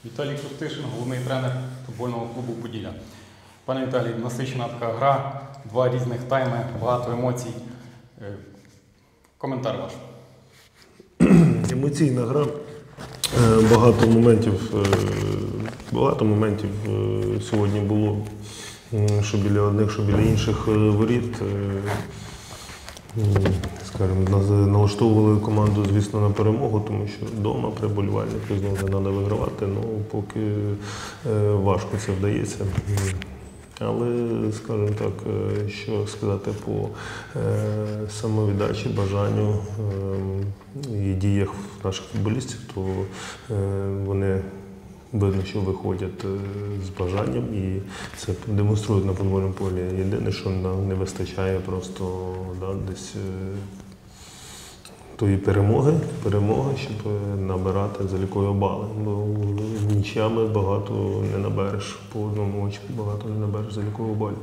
Віталій Костишин, головний тренер футбольного клубу «Поділля». Пане Віталій, насичена така гра, два різних тайми, багато емоцій. Коментар ваш. Емоційна гра. Багато моментів сьогодні було, що біля одних, що біля інших воріт. Скажімо, налаштовували команду, звісно, на перемогу, тому що вдома при болівальниках знову не треба вигравати, поки важко це вдається. Але, скажімо так, що сказати по самовіддачі, бажанню і діях наших футболістів, то вони видно, що виходять з бажанням і це демонструють на футбольному полі. Єдине, що нам не вистачає просто десь тої перемоги, щоб набирати залікові бали. Бо нічиями багато не набереш, по одному очку багато не набереш залікових балів.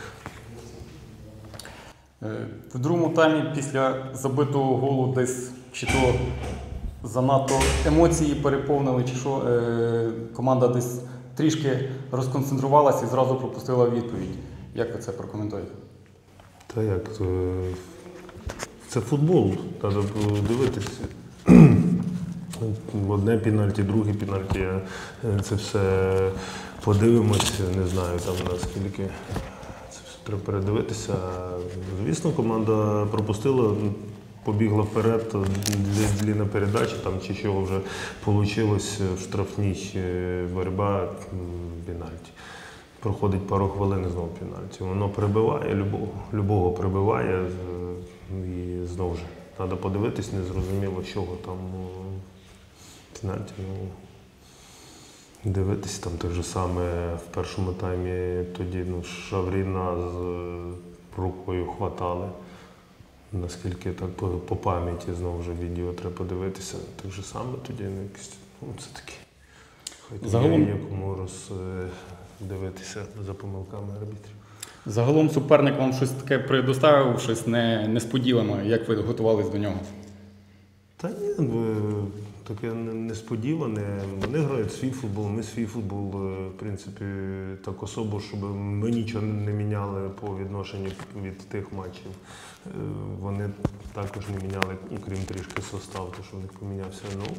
В другому таймі після забитого голу десь чи то занадто емоції переповнили, чи що команда десь трішки розконцентрувалася і зразу пропустила відповідь. Як ви це прокоментуєте? Та як? Це футбол, треба дивитися. Одне пенальті, друге пенальті. Це все подивимось, не знаю там наскільки. Це все треба передивитися. Звісно, команда пропустила, побігла вперед, длинна передача, там чи чого вже вийшло в штрафній боротьба, пенальті. Проходить пару хвилин і знову пенальті. Воно прибиває, любого прибиває. І знову ж, треба подивитись, не зрозуміло, чого там пенальті. Дивитись там те ж саме в першому таймі, тоді Шавріна з рукою хватали. Наскільки так по пам'яті, знову ж, відео треба подивитися. Так же саме тоді якось, це таке. Загалом якому роздивитися за помилками арбітрів. Загалом суперник вам щось таке предоставив, щось несподіване, як ви готувались до нього? Та ні, таке несподіване. Вони грають свій футбол, ми свій футбол, в принципі, так особо, щоб ми нічого не міняли по відношенню від тих матчів. Вони також не міняли, крім трішки состав, то що в них помінявся.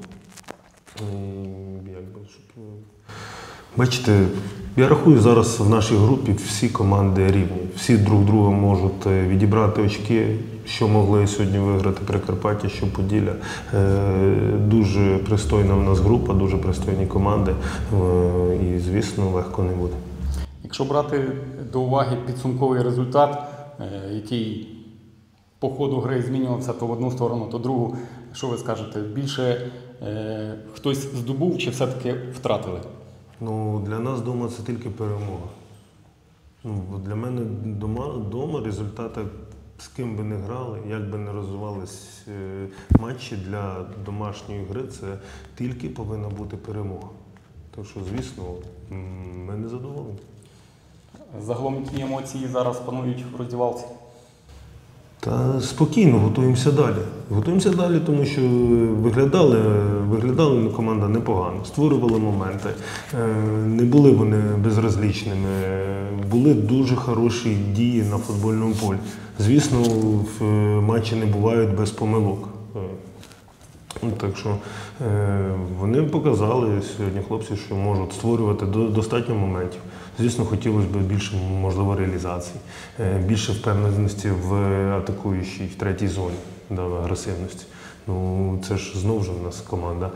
Бачите, я рахую, зараз в нашій групі всі команди рівні. Всі друг друга можуть відібрати очки, що могли сьогодні виграти Прикарпаття, що Поділля. Дуже пристойна в нас група, дуже пристойні команди і, звісно, легко не буде. Якщо брати до уваги підсумковий результат, який по ходу гри змінювався то в одну сторону, то в другу, що ви скажете, більше хтось здобув чи все-таки втратили? Для нас вдома це тільки перемога. Для мене вдома результати, з ким би не грали, як би не розвивались матчі для домашньої гри, це тільки повинна бути перемога. Так що, звісно, ми не задоволені. Загалом, які емоції зараз панують в роздівалці? Та спокійно, готуємося далі. Готуємося далі, тому що виглядали команда непогано, створювали моменти, не були вони безразлічними, були дуже хороші дії на футбольному полі. Звісно, в матчі не бувають без помилок. Так що вони показали сьогодні хлопці, що можуть створювати достатньо моментів. Звісно, хотілося б більше, можливо, реалізацій, більше впевненості в атакуючій, в третій зоні, агресивності. Це ж знову ж у нас команда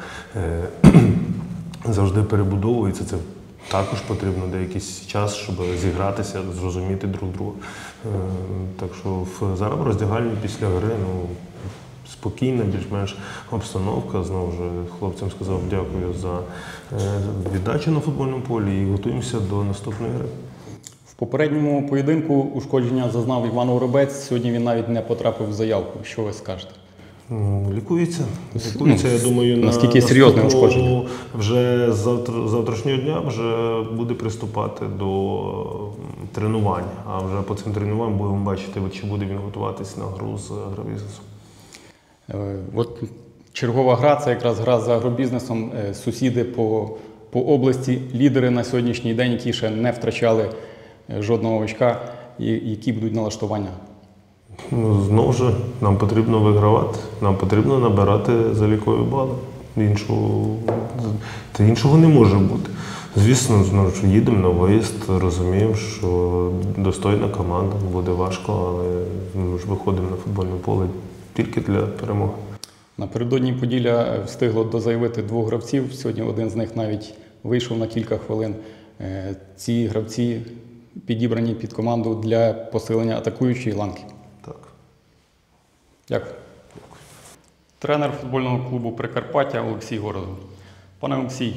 завжди перебудовується. Це також потрібно деякий час, щоб зігратися, зрозуміти друг друга. Так що зараз в роздягальні після гри спокійна, більш-менш обстановка. Знову ж хлопцям сказав дякую за віддачу на футбольному полі і готуємося до наступної гри. В попередньому поєдинку ушкодження зазнав Іван Воробець. Сьогодні він навіть не потрапив в заявку. Що ви скажете? Лікується. Я думаю, наскільки серйозне ушкодження? Вже завтрашнього дня вже буде приступати до тренувань. А вже по цим тренуванням будемо бачити, чи буде він готуватись на гру з агробізнесом. От чергова гра – це якраз гра з агробізнесом. Сусіди по по області лідери на сьогоднішній день, які ще не втрачали жодного очка, і які будуть налаштування? Ну, знову ж, нам потрібно вигравати, нам потрібно набирати залікові бали. Іншого не може бути. Звісно, знову ж їдемо на виїзд, розуміємо, що достойна команда, буде важко, але ми ж виходимо на футбольне поле тільки для перемоги. Напередодні Поділля встигло дозаявити 2 гравців. Сьогодні один з них навіть вийшов на кілька хвилин. Ці гравці підібрані під команду для посилення атакуючої ланки. Так. Дякую. Тренер футбольного клубу «Прикарпаття» Олексій Городов. Пане Олексій,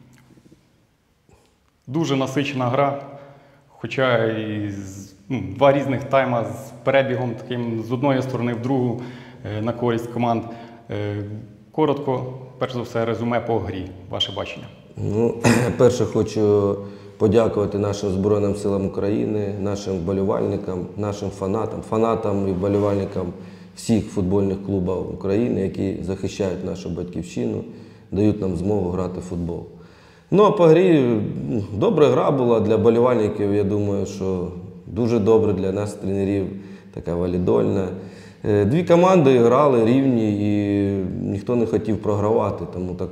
дуже насичена гра, хоча і 2 різних тайма з перебігом таким з одної сторони в другу на користь команд. Коротко, перш за все, резюме по грі. Ваше бачення. Ну, перше, хочу подякувати нашим Збройним силам України, нашим вболівальникам, нашим фанатам і вболівальникам всіх футбольних клубів України, які захищають нашу батьківщину, дають нам змогу грати в футбол. Ну, а по грі добра гра була для вболівальників, я думаю, що дуже добре для нас, тренерів, така валідольна. 2 команди грали рівні і ніхто не хотів програвати, тому так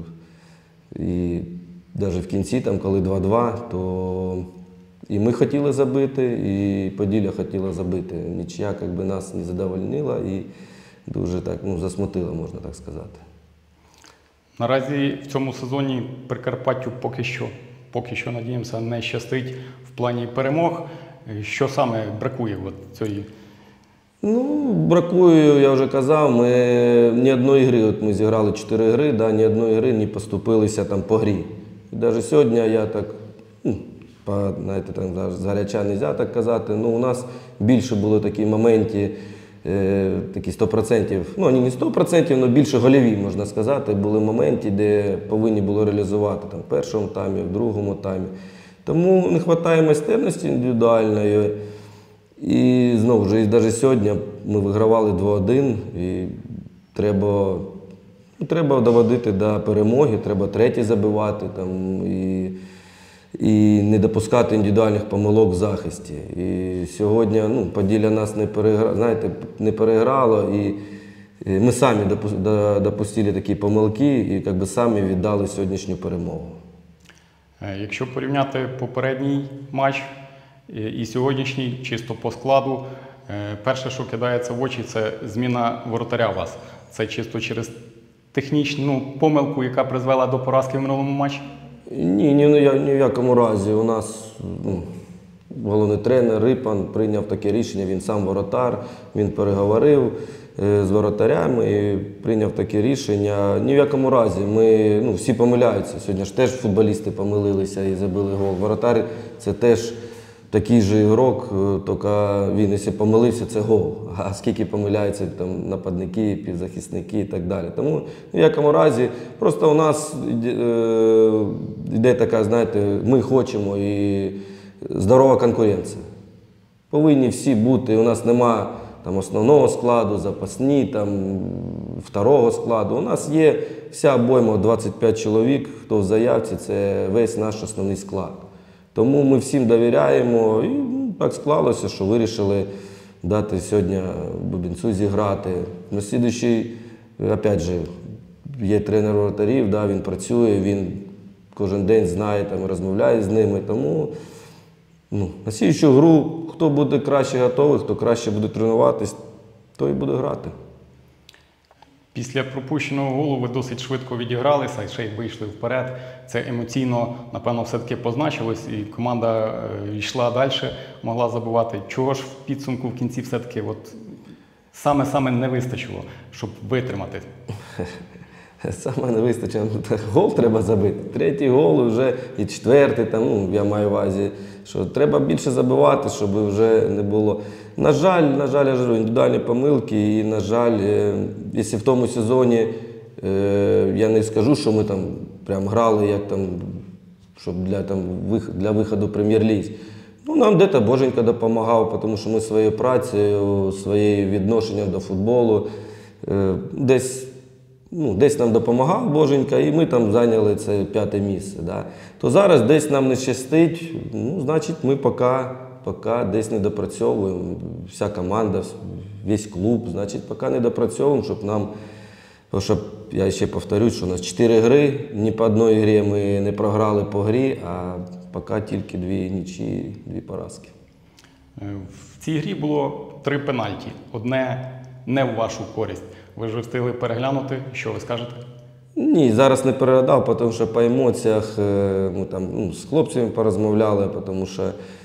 і навіть в кінці, там, коли 2-2, то і ми хотіли забити, і Поділля хотіла забити. Нічия нас не задовольнила і дуже так, засмутила, можна так сказати. Наразі в цьому сезоні Прикарпаттю поки що, надіємося, не щастить в плані перемог. Що саме бракує цієї? Ну, бракує, я вже казав, ми ні одної гри, ми зіграли 4 гри, ні одної гри не поступилися там по грі. І навіть сьогодні я так, знаєте, там згаряча не можна так казати, у нас більше було такі моменти, такі 100%, вони не 100%, але більше гольові, можна сказати, були моменти, де повинні було реалізувати там, в першому таймі, в другому таймі. Тому не вистачає майстерності індивідуальної. І знову ж, навіть сьогодні ми вигравали 2-1, і треба доводити до перемоги, треба 3-й забивати там, і не допускати індивідуальних помилок в захисті. І сьогодні Поділля нас не переграло, і ми самі допустили такі помилки і самі віддали сьогоднішню перемогу. Якщо порівняти попередній матч і сьогоднішній, чисто по складу, перше, що кидається в очі, це зміна воротаря у вас. Це чисто через технічну помилку, яка призвела до поразки в минулому матчі? Ні в якому разі. У нас головний тренер Рипан прийняв таке рішення, він сам воротар, він переговорив з воротарями і прийняв таке рішення. Ні в якому разі. Всі помиляються. Сьогодні ж теж футболісти помилилися і забили гол. Воротар – це теж такий же ігрок, тільки він, якщо помилився, це гол. А скільки помиляються там нападники, півзахисники і так далі. Тому ні в якому разі, просто у нас йде така, знаєте, ми хочемо і здорова конкуренція. Повинні всі бути, у нас нема там основного складу, запасні, там второго складу. У нас є вся обойма 25 чоловік, хто в заявці, це весь наш основний склад. Тому ми всім довіряємо і так склалося, що вирішили дати сьогодні Бубінцю зіграти. На слідуючий, опять же, є тренер воротарів, він працює, він кожен день знає, розмовляє з ними. Тому на слідуючу гру, хто буде краще готовий, хто краще буде тренуватись, той і буде грати. Після пропущеного голу ви досить швидко відігралися і ще й вийшли вперед. Це емоційно, напевно, все-таки позначилось, і команда йшла далі, могла забувати. Чого ж в підсумку в кінці все-таки саме не вистачило, щоб витримати? Саме не вистачило. Гол треба забити. 3-й гол вже і 4-й, я маю в увазі, що треба більше забивати, щоб вже не було. На жаль, я кажу, індивідуальні помилки, і, на жаль, якщо в тому сезоні, я не скажу, що ми там прям грали, як там, щоб для виходу в Прем'єр-лізі. Нам десь Боженька допомагав, тому що ми своєю працею, своїм відношенням до футболу десь десь нам допомагав Боженька, і ми там зайняли це 5-те місце. Да? То зараз десь нам не щастить, значить ми поки десь не допрацьовуємо. Вся команда, весь клуб, значить, поки не допрацьовуємо, щоб нам, щоб, я ще повторюсь, що у нас 4 гри, ні по одній грі ми не програли по грі, а поки тільки 2 нічиї, 2 поразки. В цій грі було 3 пенальті. Одне не в вашу користь. Ви ж встигли переглянути. Що ви скажете? Ні, зараз не переглядав, тому що по емоціях ми там з хлопцями порозмовляли, тому що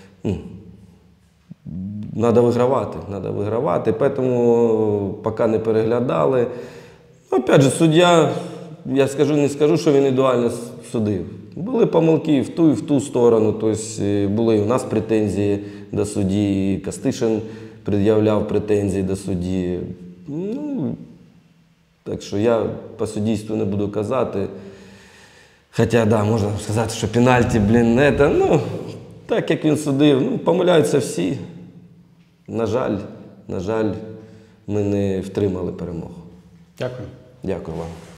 треба вигравати, тому поки не переглядали. Опять же, суддя, я не скажу, що він ідеально судив. Були помилки в ту сторону, тобто були і у нас претензії до судді, і Костишин пред'являв претензії до судді. Так що я по суддівству не буду казати. Хоча, да, можна сказати, що пенальті, так як він судив, помиляються всі. На жаль, ми не втримали перемогу. Дякую. Дякую вам.